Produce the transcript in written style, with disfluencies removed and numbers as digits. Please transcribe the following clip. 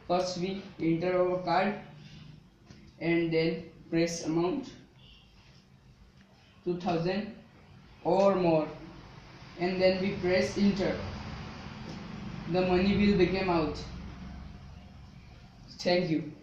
First we enter our card and then press amount 2000 or more, and then we press enter. The money will become out. Thank you.